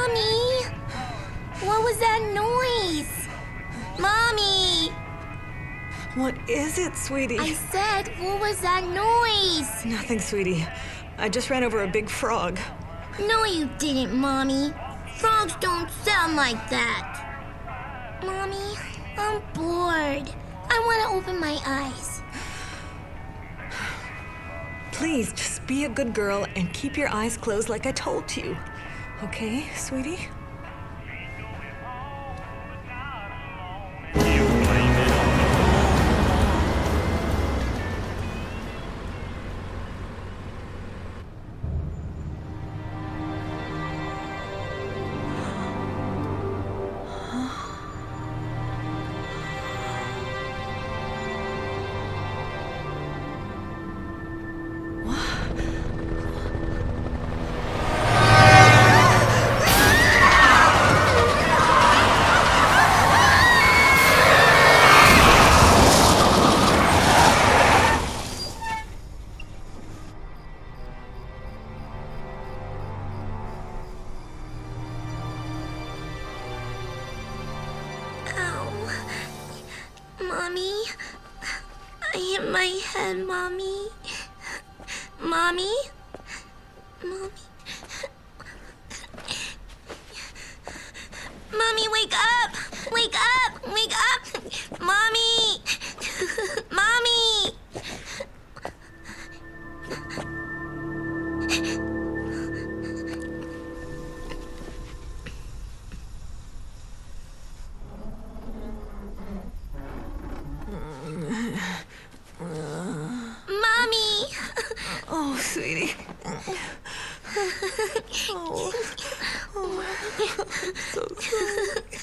Mommy! What was that noise? Mommy! What is it, sweetie? I said, what was that noise? Nothing, sweetie. I just ran over a big frog. No, you didn't, Mommy. Frogs don't sound like that. Mommy, I'm bored. I want to open my eyes. Please, just be a good girl and keep your eyes closed like I told you. Okay, sweetie? Mommy, I hit my head, Mommy. Mommy? Mommy? Mommy, wake up! Wake up! Wake up! Mommy! Mommy! Mommy! Oh, sweetie. Oh, so sorry.